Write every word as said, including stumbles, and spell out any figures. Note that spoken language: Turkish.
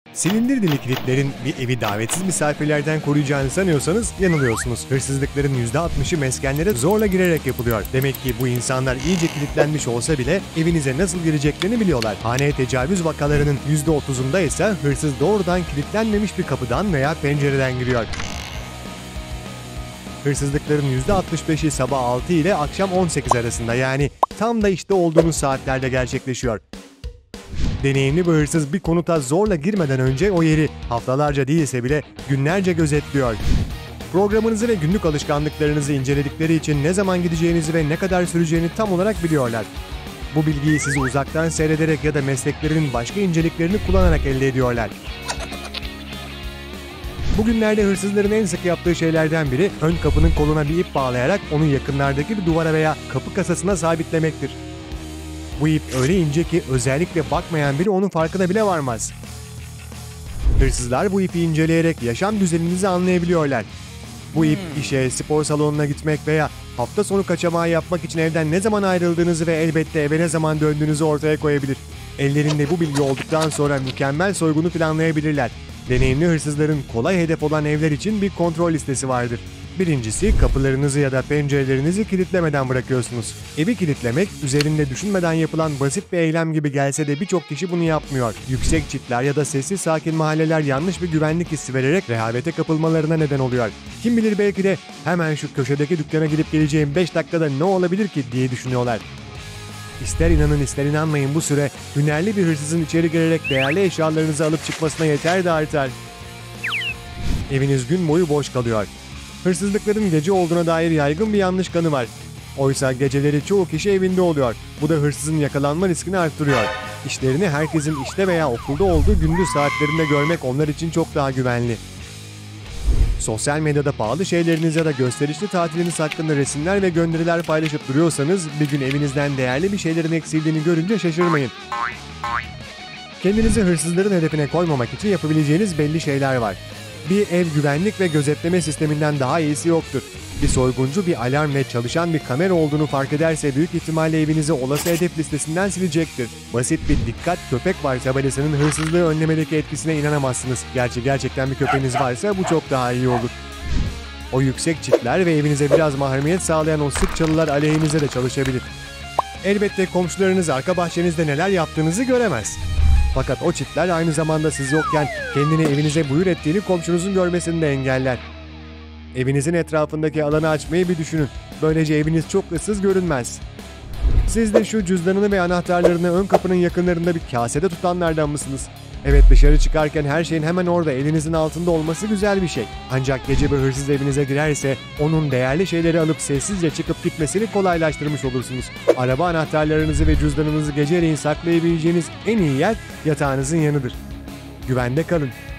Silindir dili kilitlerin bir evi davetsiz misafirlerden koruyacağını sanıyorsanız yanılıyorsunuz. Hırsızlıkların yüzde altmışı meskenlere zorla girerek yapılıyor. Demek ki bu insanlar iyice kilitlenmiş olsa bile evinize nasıl gireceklerini biliyorlar. Haneye tecavüz vakalarının yüzde otuzunda ise hırsız doğrudan kilitlenmemiş bir kapıdan veya pencereden giriyor. Hırsızlıkların yüzde altmış beşi sabah altı ile akşam on sekiz arasında, yani tam da işte olduğunuz saatlerde gerçekleşiyor. Deneyimli bir hırsız bir konuta zorla girmeden önce o yeri haftalarca değilse bile günlerce gözetliyor. Programınızı ve günlük alışkanlıklarınızı inceledikleri için ne zaman gideceğinizi ve ne kadar süreceğini tam olarak biliyorlar. Bu bilgiyi sizi uzaktan seyrederek ya da mesleklerinin başka inceliklerini kullanarak elde ediyorlar. Bugünlerde hırsızların en sık yaptığı şeylerden biri ön kapının koluna bir ip bağlayarak onu yakınlardaki bir duvara veya kapı kasasına sabitlemektir. Bu ip öyle ince ki özellikle bakmayan biri onun farkına bile varmaz. Hırsızlar bu ipi inceleyerek yaşam düzeninizi anlayabiliyorlar. Bu ip işe, spor salonuna gitmek veya hafta sonu kaçamağı yapmak için evden ne zaman ayrıldığınızı ve elbette eve ne zaman döndüğünüzü ortaya koyabilir. Ellerinde bu bilgi olduktan sonra mükemmel soygunu planlayabilirler. Deneyimli hırsızların kolay hedef olan evler için bir kontrol listesi vardır. Birincisi, kapılarınızı ya da pencerelerinizi kilitlemeden bırakıyorsunuz. Evi kilitlemek, üzerinde düşünmeden yapılan basit bir eylem gibi gelse de birçok kişi bunu yapmıyor. Yüksek çitler ya da sessiz sakin mahalleler yanlış bir güvenlik hissi vererek rehavete kapılmalarına neden oluyor. Kim bilir, belki de hemen şu köşedeki dükkana gidip geleceğim beş dakikada ne olabilir ki diye düşünüyorlar. İster inanın ister inanmayın, bu süre hünerli bir hırsızın içeri girerek değerli eşyalarınızı alıp çıkmasına yeter de artar. Eviniz gün boyu boş kalıyor. Hırsızlıkların gece olduğuna dair yaygın bir yanlış kanı var. Oysa geceleri çoğu kişi evinde oluyor. Bu da hırsızın yakalanma riskini arttırıyor. İşlerini herkesin işte veya okulda olduğu gündüz saatlerinde görmek onlar için çok daha güvenli. Sosyal medyada pahalı şeyleriniz ya da gösterişli tatiliniz hakkında resimler ve gönderiler paylaşıp duruyorsanız bir gün evinizden değerli bir şeylerin eksildiğini görünce şaşırmayın. Kendinizi hırsızların hedefine koymamak için yapabileceğiniz belli şeyler var. Bir ev güvenlik ve gözetleme sisteminden daha iyisi yoktur. Bir soyguncu bir alarm ve çalışan bir kamera olduğunu fark ederse büyük ihtimalle evinizi olası hedef listesinden silecektir. Basit bir "dikkat köpek var" tabelasının hırsızlığı önlemedeki etkisine inanamazsınız. Gerçi gerçekten bir köpeğiniz varsa bu çok daha iyi olur. O yüksek çitler ve evinize biraz mahremiyet sağlayan o sık çalılar aleyhinize de çalışabilir. Elbette komşularınız arka bahçenizde neler yaptığınızı göremez. Fakat o çitler aynı zamanda siz yokken kendini evinize buyur ettiğini komşunuzun görmesini de engeller. Evinizin etrafındaki alanı açmayı bir düşünün. Böylece eviniz çok ıssız görünmez. Siz de şu cüzdanını ve anahtarlarını ön kapının yakınlarında bir kasede tutanlardan mısınız? Evet, dışarı çıkarken her şeyin hemen orada, elinizin altında olması güzel bir şey. Ancak gece bir hırsız evinize girerse onun değerli şeyleri alıp sessizce çıkıp gitmesini kolaylaştırmış olursunuz. Araba anahtarlarınızı ve cüzdanınızı geceleyin saklayabileceğiniz en iyi yer yatağınızın yanıdır. Güvende kalın.